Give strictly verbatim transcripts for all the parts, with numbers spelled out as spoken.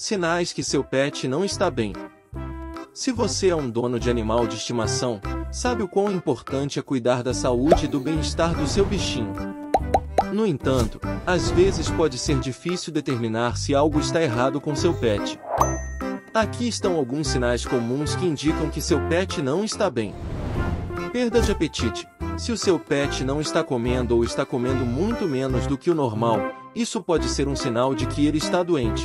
Sinais que seu pet não está bem. Se você é um dono de animal de estimação, sabe o quão importante é cuidar da saúde e do bem-estar do seu bichinho. No entanto, às vezes pode ser difícil determinar se algo está errado com seu pet. Aqui estão alguns sinais comuns que indicam que seu pet não está bem. Perda de apetite. Se o seu pet não está comendo ou está comendo muito menos do que o normal, isso pode ser um sinal de que ele está doente.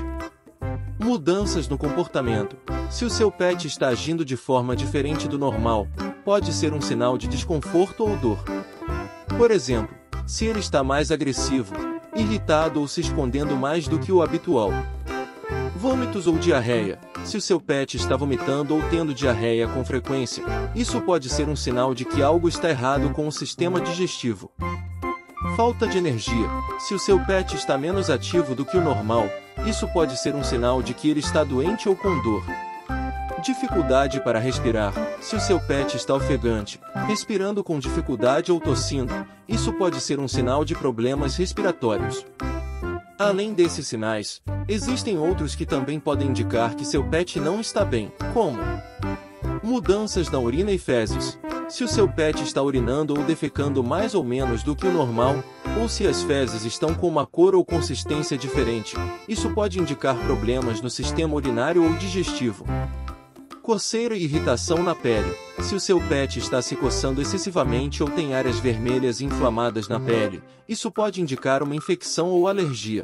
Mudanças no comportamento. Se o seu pet está agindo de forma diferente do normal, pode ser um sinal de desconforto ou dor. Por exemplo, se ele está mais agressivo, irritado ou se escondendo mais do que o habitual. Vômitos ou diarreia. Se o seu pet está vomitando ou tendo diarreia com frequência, isso pode ser um sinal de que algo está errado com o sistema digestivo. Falta de energia. Se o seu pet está menos ativo do que o normal, isso pode ser um sinal de que ele está doente ou com dor. Dificuldade para respirar. Se o seu pet está ofegante, respirando com dificuldade ou tossindo, isso pode ser um sinal de problemas respiratórios. Além desses sinais, existem outros que também podem indicar que seu pet não está bem, como mudanças na urina e fezes. Se o seu pet está urinando ou defecando mais ou menos do que o normal, ou se as fezes estão com uma cor ou consistência diferente, isso pode indicar problemas no sistema urinário ou digestivo. Coceira e irritação na pele. Se o seu pet está se coçando excessivamente ou tem áreas vermelhas inflamadas na pele, isso pode indicar uma infecção ou alergia.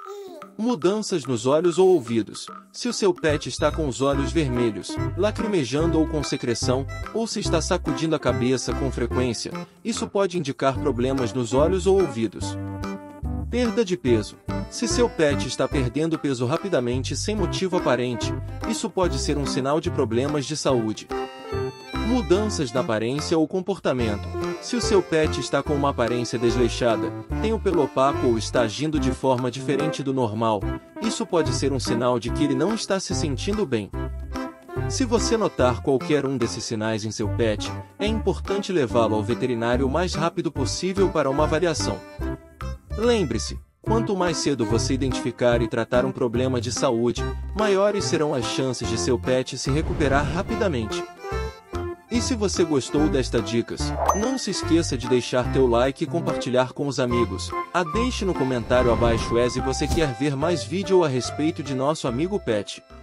Mudanças nos olhos ou ouvidos. Se o seu pet está com os olhos vermelhos, lacrimejando ou com secreção, ou se está sacudindo a cabeça com frequência, isso pode indicar problemas nos olhos ou ouvidos. Perda de peso. Se seu pet está perdendo peso rapidamente sem motivo aparente, isso pode ser um sinal de problemas de saúde. Mudanças na aparência ou comportamento. Se o seu pet está com uma aparência desleixada, tem o pelo opaco ou está agindo de forma diferente do normal, isso pode ser um sinal de que ele não está se sentindo bem. Se você notar qualquer um desses sinais em seu pet, é importante levá-lo ao veterinário o mais rápido possível para uma avaliação. Lembre-se, quanto mais cedo você identificar e tratar um problema de saúde, maiores serão as chances de seu pet se recuperar rapidamente. E se você gostou destas dicas, não se esqueça de deixar teu like e compartilhar com os amigos. Ah, deixe no comentário abaixo se você quer ver mais vídeo a respeito de nosso amigo pet.